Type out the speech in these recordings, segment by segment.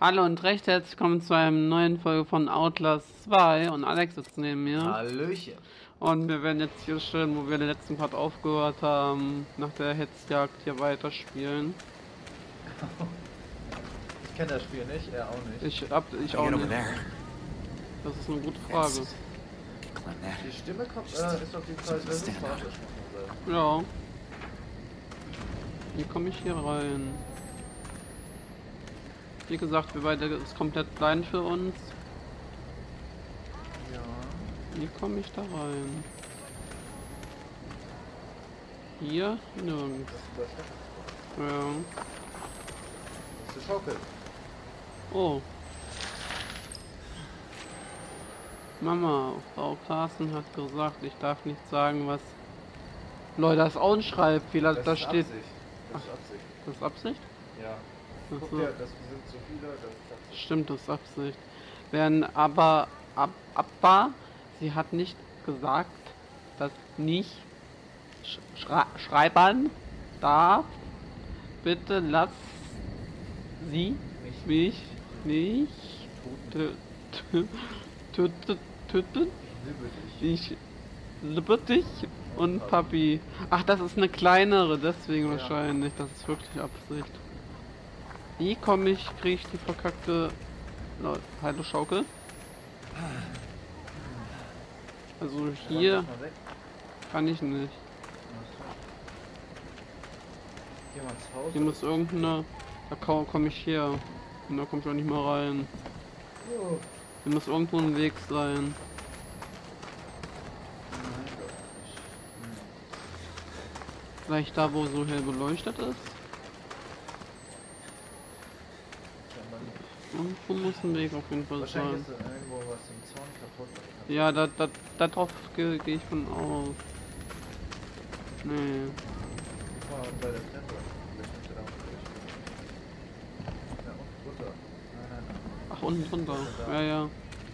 Hallo und recht herzlich willkommen zu einer neuen Folge von Outlast 2 und Alex sitzt neben mir. Hallöchen. Und wir werden jetzt hier schön, wo wir den letzten Part aufgehört haben, nach der Hetzjagd hier weiterspielen. Ich kenne das Spiel nicht, er auch nicht. Ich auch nicht. Das ist eine gute Frage. Die Stimme kommt, ist auf jeden Fall sehr sympathisch. Ja. Wie komme ich hier rein? Wie gesagt, wir beide ist komplett blind für uns. Ja. Wie komme ich da rein? Hier? Nirgends. Ja. Das ist die Schaukel. Oh. Mama, Frau Carsten hat gesagt, ich darf nicht sagen, was Leute das Schreibfehler da steht. Absicht. Das ist Absicht. Das ist Absicht? Ja. Guck So. dir, das sind so viele, das ist Absicht. Stimmt, das ist Absicht. Werden sie hat nicht gesagt, dass nicht schreiben darf. Bitte lass sie mich nicht töten. Ich liebe dich und Papi. Ach, das ist eine kleinere, deswegen Ja. wahrscheinlich. Das ist wirklich Absicht. Wie kriege ich die verkackte Hallo Schaukel? Also hier kann ich nicht. Geh mal ins Haus. Hier muss irgendeine. Da komme ich her. Und da komme ich auch nicht mehr rein. Oh. Hier muss irgendwo ein Weg sein. Nein, doch nicht. Vielleicht da, wo so hell beleuchtet ist. Scheinbar nicht. Irgendwo muss ein Weg auf jeden Fall Wahrscheinlich sein. ist da irgendwo was im Zaun kaputt. Ja, da drauf gehe ich von aus. Nee. Guck mal bei der Treppe. Vielleicht kommt er da auch durch. Ja, und runter. Nein. Ach, unten drunter. Ja, ja.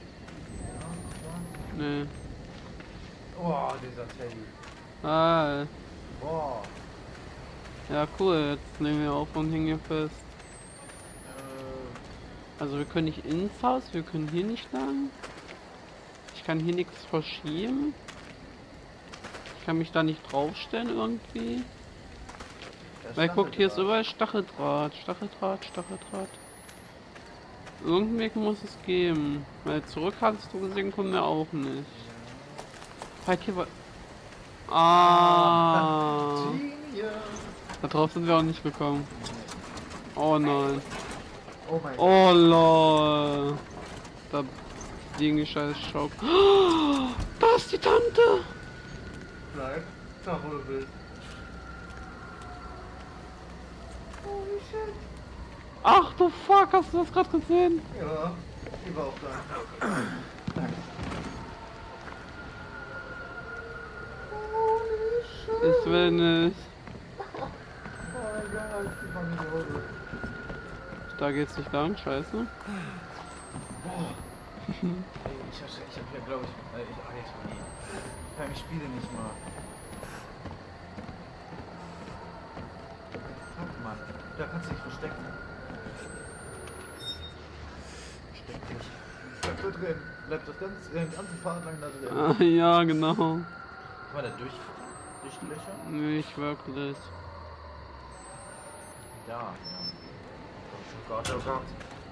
Nee. Oh, dieser Teddy. Ah, Boah. ja cool. Jetzt nehmen wir auf und hängen hier fest. Also wir können nicht ins Haus, wir können hier nicht lang. Ich kann hier nichts verschieben. Ich kann mich da nicht draufstellen irgendwie. Weil guckt, hier ist überall Stacheldraht. Irgendeinen Weg muss es geben. Weil zurück hast du gesehen, kommen wir auch nicht. Halt hier war. Ah. Da drauf sind wir auch nicht gekommen. Oh nein. Oh mein Gott. Oh lol. Da liegen die scheiß Schaukel. Oh, da ist die Tante. Bleib da, wo du bist. Holy shit. Ach du fuck, hast du das gerade gesehen? Ja, die war auch da. Holy shit. Ich will nicht. Oh mein Gott, die war nicht Hose. Da geht's nicht lang, scheiße. Boah. Ey, ich hab hier, glaube ich spiele nicht mal. Fuck, Mann. Da kannst du dich verstecken. Versteck dich. Bleib da drin. Bleib den ganzen Fahrt lang da drin. Ah, ja, genau. Kann man da durch die Löcher? Nicht wirklich. Ja. Oh Gott, oh Gott.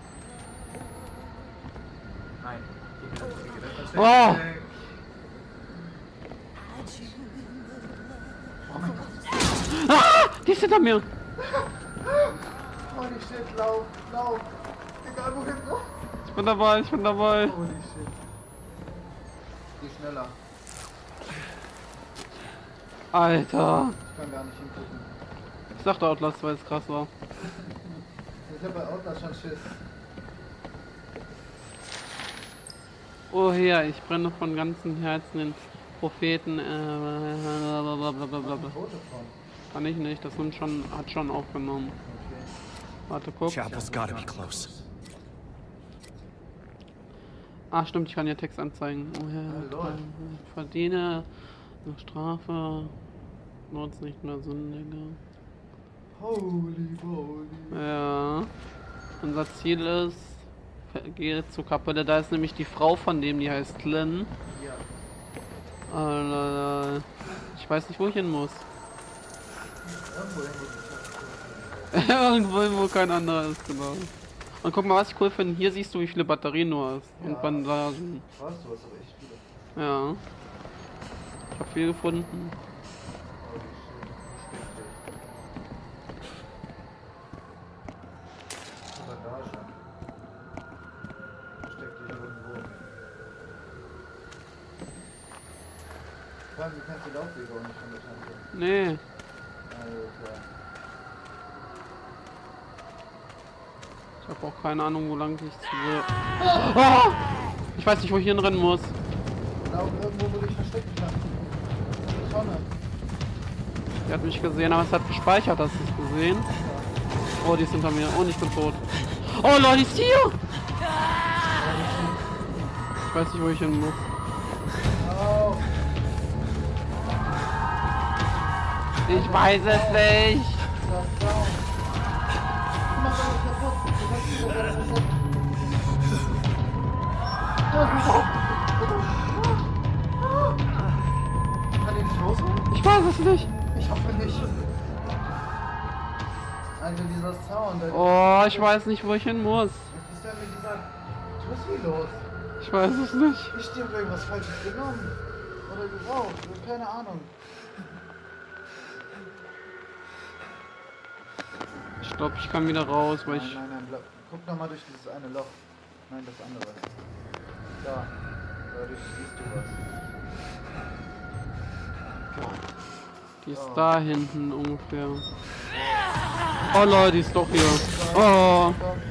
Nein. Oh! Oh mein Gott. Ah! Die ist hinter mir! Holy shit, lauf. Egal wohin. Oh. Ich bin dabei. Holy shit. Geh schneller. Alter! Ich kann gar nicht hingucken. Ich dachte Outlast, weil es krass war. Ich hab bei Outlast schon Schiss. Oh ja, ich brenne von ganzem Herzen den Propheten. Blablabla. Foto von. Kann ich nicht, das hat schon aufgenommen. Okay. Warte, guck. Chapel's gotta be close. Ah, stimmt, ich kann ja Text anzeigen. Oh ja, Lol. verdiene eine Strafe. Nutz nicht mehr Sündige. Holy moly. Ja. Unser Ziel ist, geh zur Kapelle, da ist nämlich die Frau von dem, die heißt Lynn. Ja. Ich weiß nicht, wo ich hin muss. Irgendwo hin, Irgendwo, wo kein anderer ist, genau. Und guck mal, was ich cool finde, hier siehst du, wie viele Batterien du hast. Und Ja. Bandagen. Weißt du, was aber echt viele. Ja. Ich habe viel gefunden. Oh, die Bandage. Versteckt dich irgendwo. Vor allem, du kennst die Laufwege auch nicht von der Tante. Nee. Also klar. Ich habe auch keine Ahnung, wo lang ich zu. Oh! Ich weiß nicht, wo ich hinrennen muss. Genau, irgendwo, wo du dich verstecken kannst. Die Sonne. Die hat mich gesehen, aber es hat gespeichert, hast du es gesehen? Oh, die ist hinter mir. Und ich bin tot. Oh Leute, die ist hier! Ich weiß nicht, wo ich hin muss. Oh. Ich weiß es nicht. Das down. Du machst alles kaputt. Du kannst nicht mehr kaputt. Kann ich nicht losholen? Ich weiß es nicht. Ich hoffe nicht. Alter, dieser Sound. Alter. Oh, ich weiß nicht, wo ich hin muss. Was ist denn mit dieser... Was ist hier los? Ich weiß es nicht. Ich dir irgendwas Falsches genommen. Oder geraucht. Keine Ahnung. Ich glaube, ich kann wieder raus, weil Nein, ich... nein, bleib. Guck nochmal durch dieses eine Loch. Nein, das andere. Da. Dadurch siehst du was. Die ist Oh. da hinten ungefähr. Oh Leute, die ist doch hier. Oh,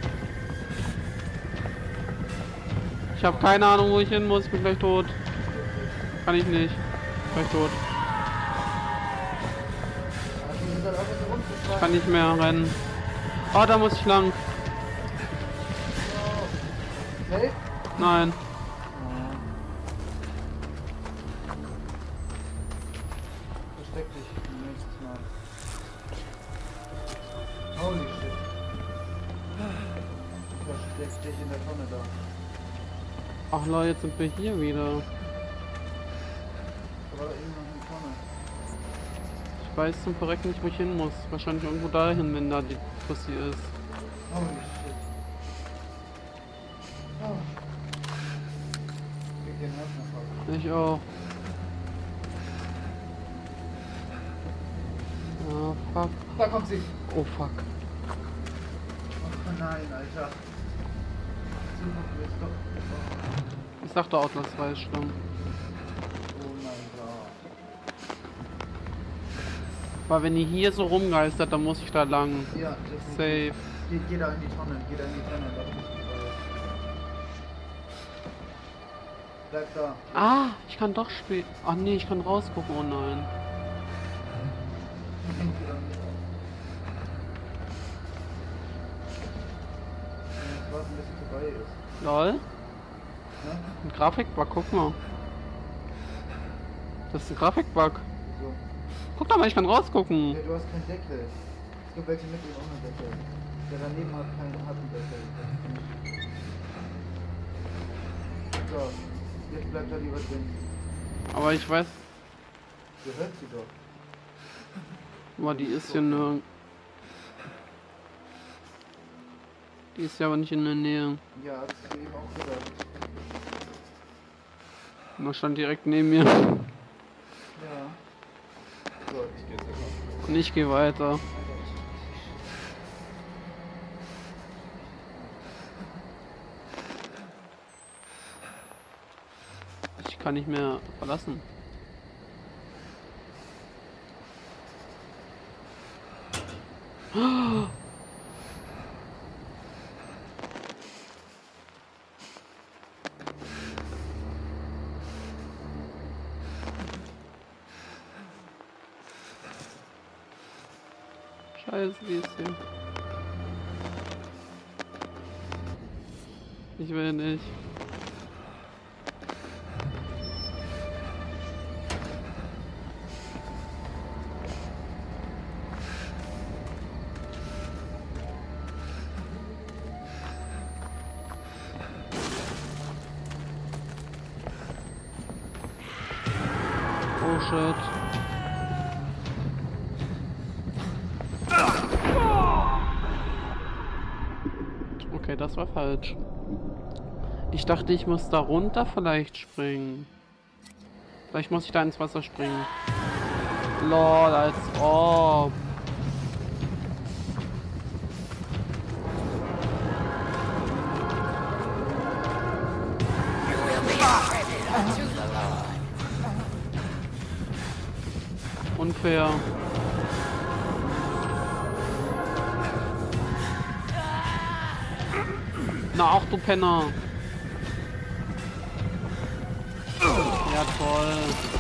ich habe keine Ahnung, wo ich hin muss. Ich bin gleich tot. Kann ich nicht. Gleich tot. Ich kann nicht mehr rennen. Oh, da muss ich lang. Hey? Nein. Versteck dich nächstes Mal. Holy shit. Versteck dich in der Tonne da. Ach Leute, jetzt sind wir hier wieder. Da war da irgendwo eine Tonne. Ich weiß zum Verrecken nicht, wo ich hin muss. Wahrscheinlich irgendwo dahin, wenn da die Pussy ist. Holy shit. Oh. Ich den Herzen Ich auch. Oh fuck. Da kommt sie. Oh fuck. Oh nein, Alter. So machen wir es doch. Ich dachte auch, das war schlimm. Oh mein Gott. Weil wenn die hier so rumgeistert, dann muss ich da lang. Ja, das ist. Safe. Geh da in die Tonne, geh da in die Tonne. Da bist du bereit. Bleib da. Ah, ich kann doch spielen. Ach nee, ich kann rausgucken. Oh nein. Geh da nicht. Jetzt warten, bis es vorbei ist. Lol. Ne? Ein Grafikbug, guck mal. Das ist ein Grafikbug. So. Guck doch mal, ich kann rausgucken. Ja, du hast keinen Deckel. Es gibt welche mit und ohne Deckel. Der daneben hat einen Deckel. So, jetzt bleibt er lieber drin. Aber ich weiß, Du hörst sie doch. boah, die ist hier nur. Die ist ja aber nicht in der Nähe. Ja, hast du eben auch gehört. Man stand direkt neben mir. Ja. So, ich geh jetzt einfach. Und ich gehe weiter. Ich kann nicht mehr verlassen. Scheiße, wie ist hier? Ich will nicht. Shit. Okay, das war falsch. Ich dachte, ich muss da runter vielleicht springen. Vielleicht muss ich da ins Wasser springen. Lol, als ob. Unfair. Na auch, du Penner. Ja, toll.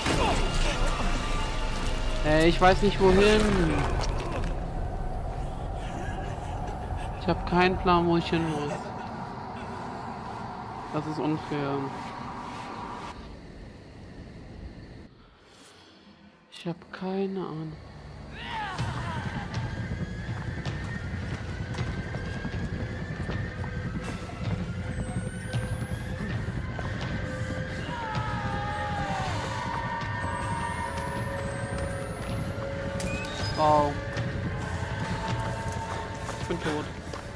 Ey, ich weiß nicht wohin. Ich habe keinen Plan, wo ich hin muss. Das ist unfair. Ich habe keine Ahnung. Wow. Ich bin tot.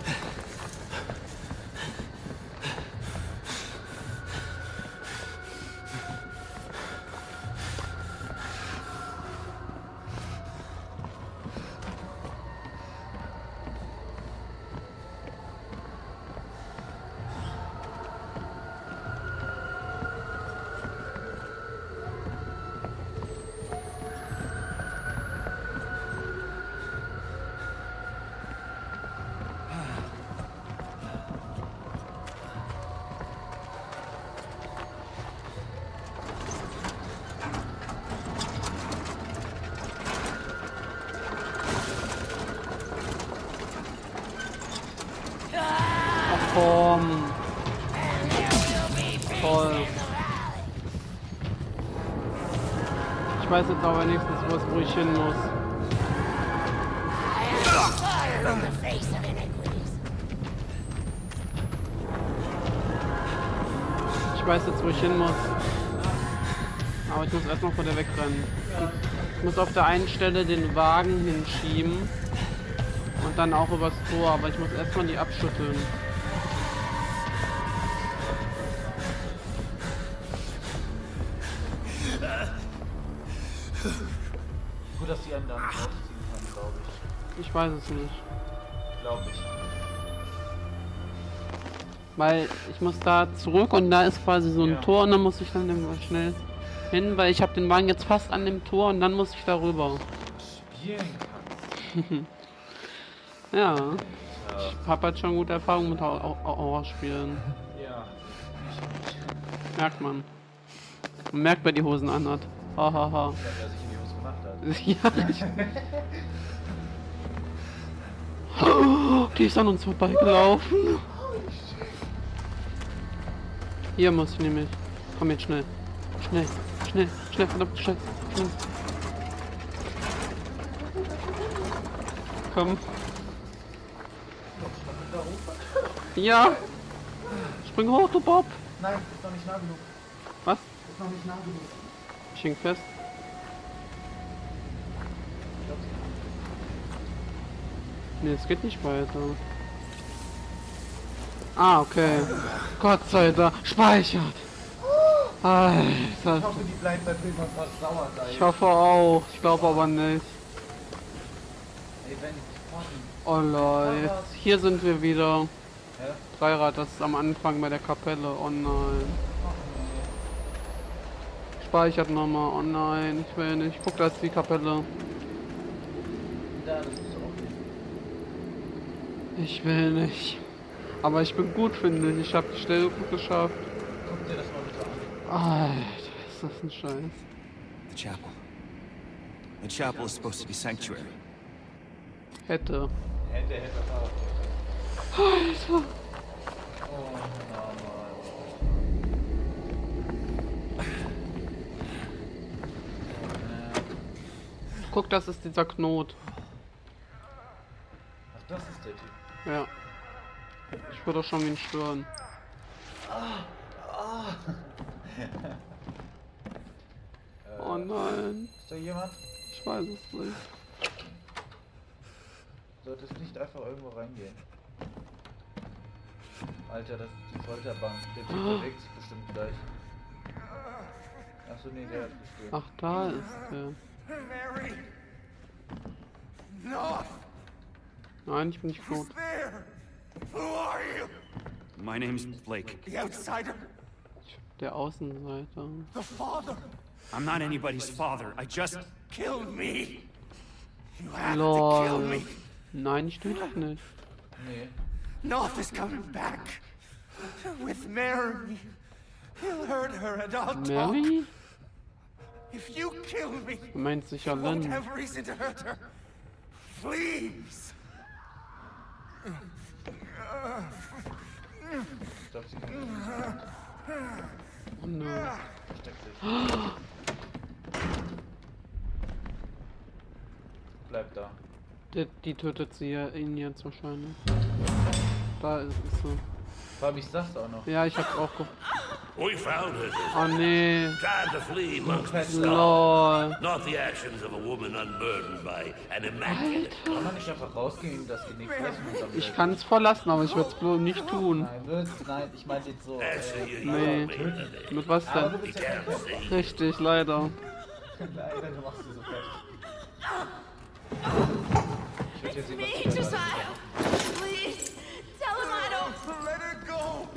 Komm. Toll. Ich weiß jetzt aber wenigstens, wo ich hin muss. Ich weiß jetzt, wo ich hin muss. Aber ich muss erstmal vor der wegrennen. Ich muss auf der einen Stelle den Wagen hinschieben. Und dann auch übers Tor. Aber ich muss erstmal die abschütteln. Gut, dass die einen dann rausziehen kann, glaube ich. Ich weiß es nicht. Glaube ich. Weil ich muss da zurück und da ist quasi so ein Tor und dann muss ich dann schnell hin, weil ich habe den Wagen jetzt fast an dem Tor und dann muss ich da rüber. Spielen kannst. Ja. Ich habe halt schon gute Erfahrungen mit Horrorspielen. Ja. Merkt man. Man merkt, wer die Hosen anhat. Hahaha. Wer sich in die Hose gemacht hat. Ja. Oh, die ist an uns vorbeigelaufen. Hier muss ich nämlich. Komm jetzt schnell. Schnell, schnell, schnell, verdammt, schnell, schnell. Komm. Ja. Spring hoch, du Bob. Nein, ist noch nicht nah genug. Was? Ist noch nicht nah genug. Ich häng fest. Nee, es geht nicht weiter. Ah, okay. Gott sei Dank. Speichert. Alter. Ich hoffe, die bleibt bei Film versauert. Ich hoffe auch. Ich glaube aber nicht. Ey, wenn Oh Leute. Hier sind wir wieder. Hä? Dreirad, das ist am Anfang bei der Kapelle. Oh nein. Speichert nochmal. Oh nein, ich will nicht. Guck, da ist die Kapelle. Da, das ist auch nicht. Ich will nicht. Aber ich bin gut, finde ich. Ich habe die Stelle gut geschafft. Guck dir das mal bitte an. Alter, ist das ein Scheiß. The chapel. The chapel is supposed to be sanctuary. Hätte. Hätte Fahrrad. Alter. Oh, Mama. Guck, das ist dieser Knot. Ach, das ist der Typ. Ja. Ich würde doch schon ihn stören. Oh nein. Ist da jemand? Ich weiß es nicht. Solltest nicht einfach irgendwo reingehen. Alter, das ist die Folterbank. Der Typ bewegt sich bestimmt gleich. Achso, nee, der hat gespielt. Ach, da ist der. Mary! No! Nein, ich bin nicht tot. Who's there? Who are you? My name's Blake. The outsider? Der Außenseiter. The father? I'm not anybody's father. I just... Kill me! You have to kill Lol. me! Nein, ich töte dich nicht. Nee. North is coming back! With Mary! He'll hurt her and I'll talk! Mary? If you kill me, Du meinst sicher you won't Lynn. have reason to hurt her! Please! Ich glaube, sie kann Oh no. versteckt sich. Bleib da. Die tötet sie ja ihn jetzt wahrscheinlich. Da ist sie. Vor allem, ich sag's auch noch. Ja, ich hab's auch We found her, sister. Oh nee. Trying to flee amongst the stars. Lol. Not the actions of a woman unburdened by an immaculate. Kann man nicht einfach rausgehen, dass die nicht fressen und dann Ich kann's verlassen, aber ich würde es bloß nicht tun. Nein, wird's? Nein, ich meinte jetzt so. Answer you, Nee. you made Mit was Aber du denn? bist ja kein Can't see. Richtig, leider. Leider, du machst sie so fertig. Ich würde jetzt Me, jemand Josiah! Please! Tell him I don't... Let her go!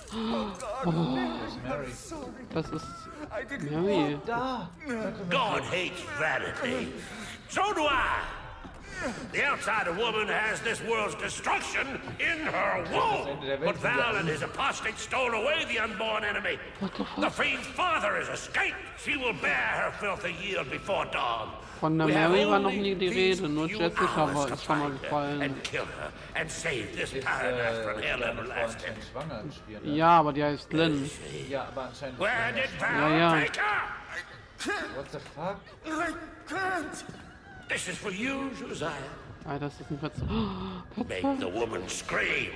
Mary. Das ist I didn't Mary. Da! God hates vanity. So do I. The outsider woman has this world's destruction in her womb. But Val and his apostate stole away the unborn enemy. The fiend's father has escaped. She will bear her filthy yield before dawn. Von der We have Mary war noch only nie die these Rede, nur few Jessica hours war to ist schon mal find her gefallen. and kill her and save this Ist paradise from hell kleine Frau everlasting. anscheinend schwanger im Spiel, ne? Ja, aber die heißt Lynn. Ja, aber anscheinend ist Where sie did schwanger. Val Ja, ja. take her? What the fuck? I can't! This is for you, Josiah. Ah, das ist ein Petze. Make the woman scream.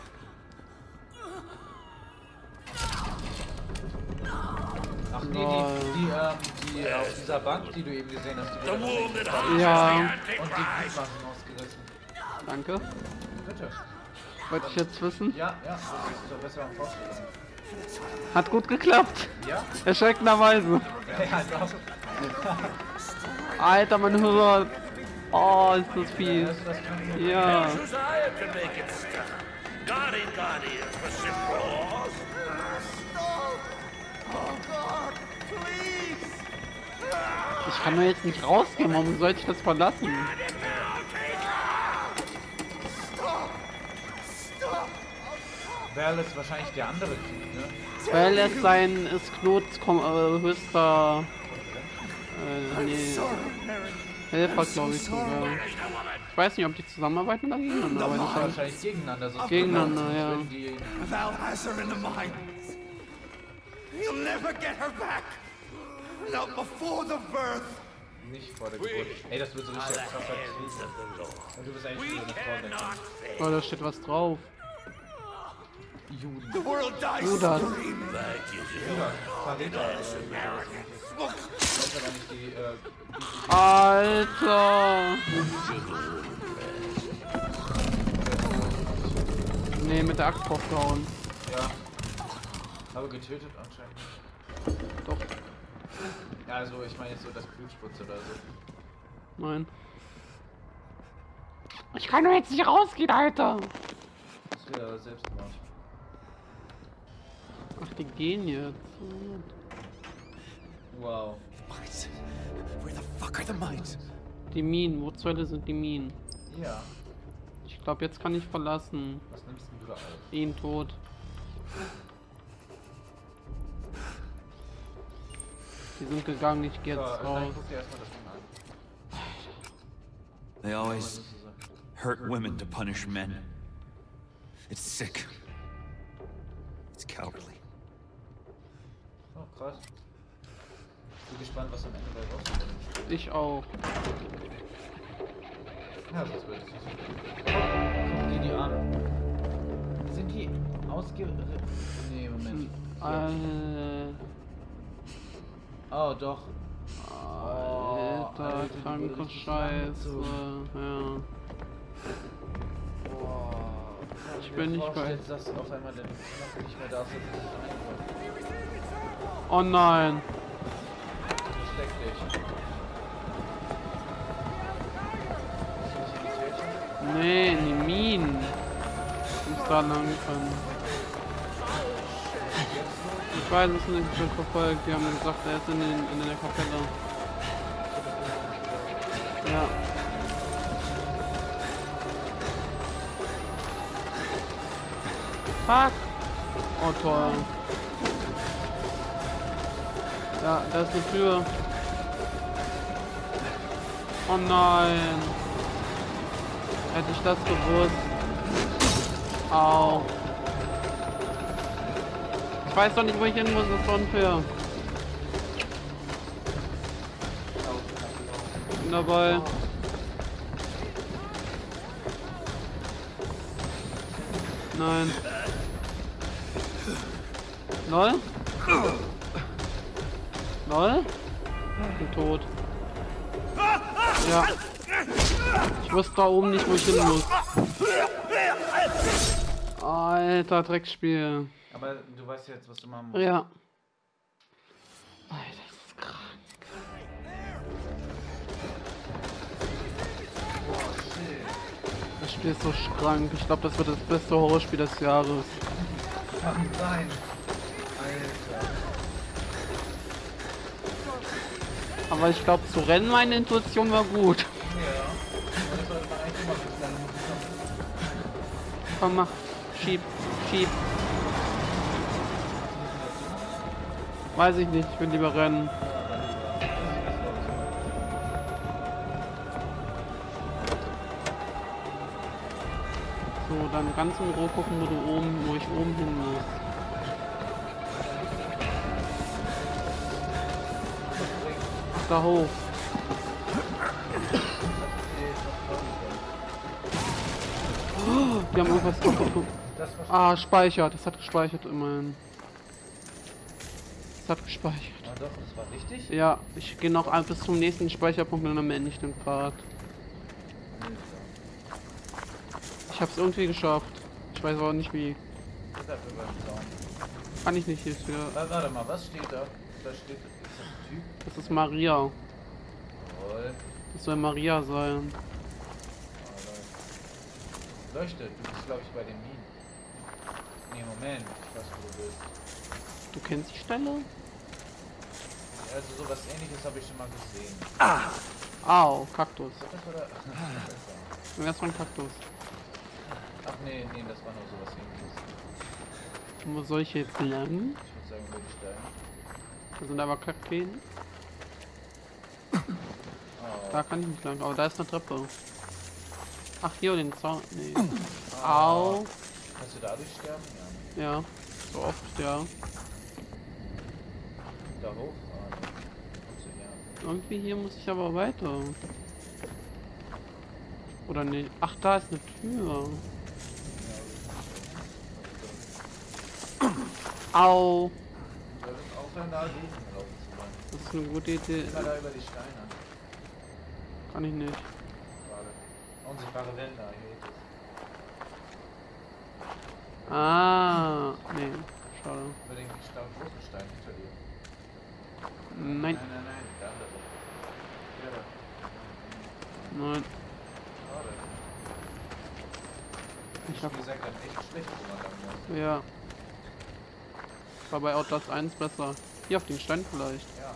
Ach nee, die auf dieser Bank, die du eben gesehen hast, die The wird womb that houses Ja. the und die Antichrist. Gliedmaßen ausgerissen. Danke. Bitte. Wollte ich jetzt wissen. Ja, das ist doch besser am Vorstellen. Hat gut geklappt. Ja? Erschreckenderweise. Ja, doch. Alter, man hört. Oh, ist das fies. Das kann ich Ja. Josiah to make it stuck. Guardian for simple laws. Stop! Oh God, please! Ich kann doch jetzt nicht rausgehen. Warum sollte ich das verlassen? Val ist wahrscheinlich der andere Typ, ne? Weil es sein ist Knots höchster nee, Helfer, glaube ich sogar. Ich weiß nicht, ob die zusammenarbeiten oder gegeneinander, aber die Wahrscheinlich gegeneinander. So Gegeneinander, ja. Die, Val has her in the mine. You'll never get her back. Not before the birth. nicht vor der Geburt. Ey, das wird so richtig krasser Krieg. Und du bist eigentlich so eine Frau, denke ich. Oh, da steht was drauf. Juden. The world dies Judas. screaming. Verräter. Ich weiß aber nicht die, Alter! Nee, mit der Axt draufgehauen. ja. Aber getötet anscheinend. Doch, Ja, also ich meine jetzt so das Blutspritz oder so. nein. Ich kann doch jetzt nicht rausgehen, Alter! Das ist wieder Selbstmord. Ach, die gehen jetzt. Wow. Mines. Where the fuck are the mines? Die Minen, wo zur Hölle sind die Minen? Ja. Ich glaube, jetzt kann ich verlassen. Was nimmst denn du da auf? Ihn tot. Die sind gegangen, ich gehe So, jetzt dann raus. guck dir erstmal das Ding an. They always hurt women to punish men. It's sick. It's cowardly. Oh, krass. Bin gespannt, was am Ende bei rauskommt. Ich auch. Ja, das wird es nicht. Guck dir die an. Sind die Nee, Moment. Äh, Oh, doch. Alter, Alter, die kranke wurde richtig Scheiße. langgezogen. Ja. Boah. Ich bin nicht bei. Jetzt sagst du auf einmal, wenn du nicht mehr da bist, Oh nein. versteck dich. Nee, in die Minen. Ich muss da lang können. Ich weiß es nicht, ich bin verfolgt. Die haben gesagt, er ist in der Kapelle. Ja. Fuck! Oh toll. Ja, da ist eine Tür. Oh nein. Hätte ich das gewusst. Au. Ich weiß doch nicht, wo ich hin muss, das ist unfair. Bin dabei. Nein. Lol? Lol? Ich bin tot. Ja. Ich wusste da oben nicht, wo ich hin muss. Alter, Dreckspiel. Aber du weißt jetzt, was du machen musst. Ja. Alter, das ist krank. Das Spiel ist so krank. Ich glaube, das wird das beste Horrorspiel des Jahres. Kann sein. Alter. Aber ich glaube, zu rennen, meine Intuition war gut. Ja. Aber das sollte man eigentlich immer bis dann. Komm, mach. Schieb. Schieb. Weiß ich nicht. Ich will lieber rennen. So, dann ganz in Ruhe gucken, wo ich oben hin muss. Da hoch. Oh, die haben irgendwas kaputt. Ah, speichert. Das hat gespeichert immerhin. Das hat gespeichert. Ah doch, das war richtig. Ja, ich gehe noch bis zum nächsten Speicherpunkt und dann beende ich den Part. Ich hab's irgendwie geschafft. Ich weiß aber nicht wie. Kann ich nicht hier für. Warte mal, was steht da? Da steht, ist das ein Typ? Das ist Maria. Jawohl. Das soll Maria sein. Leuchtet, du bist glaube ich bei den Minen. Nee, Moment, ich weiß wo du bist. Du kennst die Stelle? Also sowas ähnliches habe ich schon mal gesehen. Au, Kaktus. Das war da. Das war ein Kaktus. Ach nee, das war nur sowas ähnliches. Wo soll ich jetzt lang? Ich würde sagen, würde ich steigen. Da sind aber Kakteen. Oh. Da kann ich nicht lang, aber da ist eine Treppe. Ach, hier den Zaun. Nee. Au. Kannst du dadurch sterben? Ja. Ja, so oft, ja. Da hoch? Ah, nee. Kommst du her. Irgendwie hier muss ich aber weiter. Oder nicht? Ach, da ist eine Tür. Au. Du solltest aufhören, da gelaufen zu sein. Das ist eine gute Idee. Immer da über die Steine. Kann ich nicht. Gerade. Unsichtbare Wände, hier geht es. Ah, nee. Schade. Über den großen Stein hinter dir. Nein, Nein, der andere. Der da. nein. Schade. Ich hab. Wie gesagt, dann echt schlecht, wo man lang muss. Ja. War bei Outlast 1 besser. Hier auf den Stein vielleicht. Ja.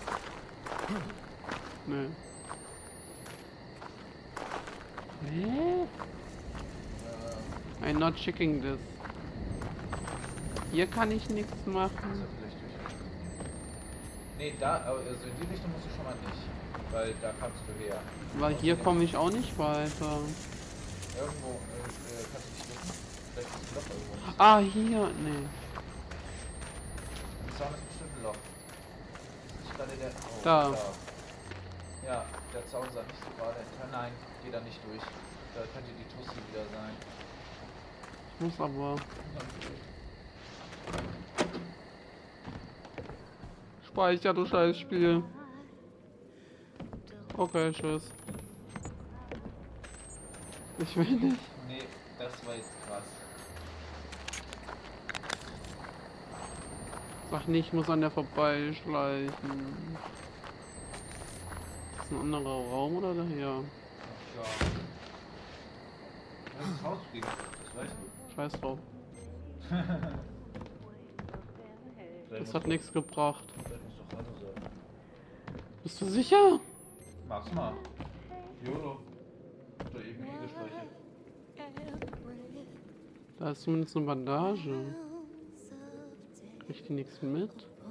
Nee. Hä? I'm not checking this. Hier kann ich nichts Ist er machen. vielleicht durch. Nee, da, also in die Richtung musst du schon mal nicht. Weil da kannst du her. Weil hier komme ich auch nicht weiter. Irgendwo, kannst du nicht wissen. Vielleicht ist ein Loch irgendwo. Ah, hier. Nee. Im Zaun ist bestimmt ein Loch. Ist nicht gerade der. Oh, Da. Ja, der Zaun sah nicht so gerade entfernt. Nein, geh da nicht durch. Da könnte die Tussi wieder sein. Ich muss aber. Speicher, du scheiß Spiel. Okay, tschüss. Ich will nicht. Nee, das war jetzt krass. Sag nicht, ich muss an der vorbeischleichen. Ist das ein anderer Raum oder daher? Ja. Das ist das Haus fliegen, das weißt du. Scheiß drauf. Vielleicht Das hat nichts gebracht. Vielleicht muss doch Hallo sagen. Bist du sicher? Mach's mal. YOLO. Oder eben gespeichert. Da ist zumindest eine Bandage. Krieg ich die nichts mit?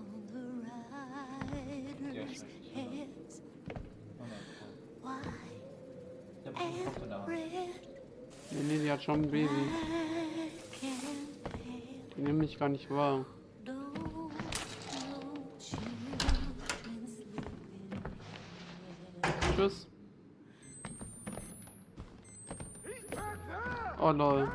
Ja, schlecht. Oh nein. Ich hab einen Kopf in der Hand. Nee, die hat schon ein Baby. Die nehme ich gar nicht wahr. Tschüss. Oh lol.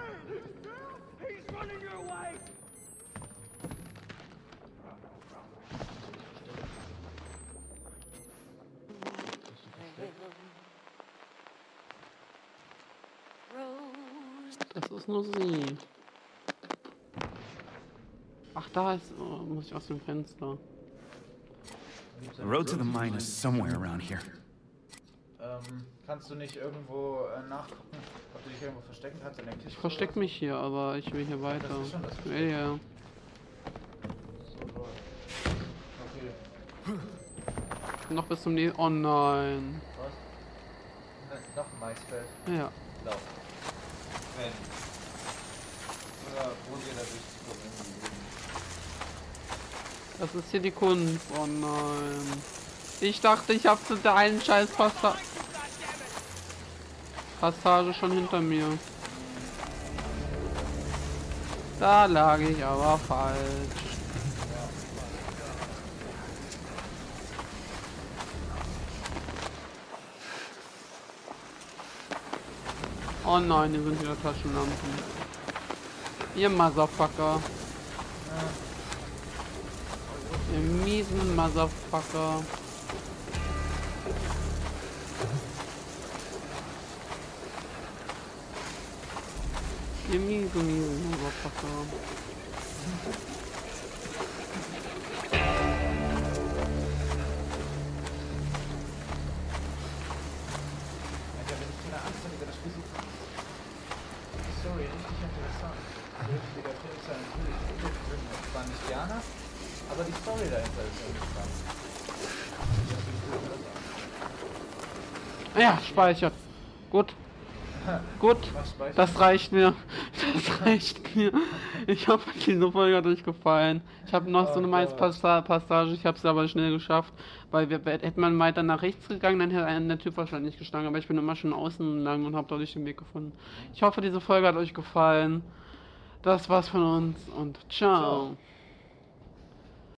Das ist nur sie. Ach, da ist... Oh, muss ich aus dem Fenster. The road to the mine is somewhere around here. Kannst du nicht irgendwo nachgucken, ob du dich irgendwo verstecken kannst in der Kiste? Ich versteck mich hier, aber ich will hier weiter. Das ist schon das Ja, ja. So, okay. Noch bis zum nächsten... Oh nein. Was? Noch ein Maisfeld. Ja. Lauf. Wenn. Oder wo wir da durchzukommen. Das ist hier die Kunst. Oh nein. Ich dachte, ich habe zu der einen scheiß Passage schon hinter mir. Da lag ich aber falsch. Oh nein, hier sind wieder Taschenlampen. Ihr Motherfucker. Ihr miesen Motherfucker. Ihr miesen Motherfucker. Alter, wenn ich keine Angst habe, das Spiel so... Die Story richtig interessant. So richtiger Film ist ja natürlich zwar nicht Jana, aber die Story dahinter ist interessant. Ja, speichert. Gut. Gut. Das reicht mir. Das reicht mir. Ich hoffe, diese Folge hat euch gefallen. Ich habe noch so eine Passage, ich habe es aber schnell geschafft, weil hätte man weiter nach rechts gegangen, dann hätte einen der Typ wahrscheinlich gestanden, aber ich bin immer schon außen lang und habe dadurch den Weg gefunden. Ich hoffe, diese Folge hat euch gefallen. Das war's von uns und ciao.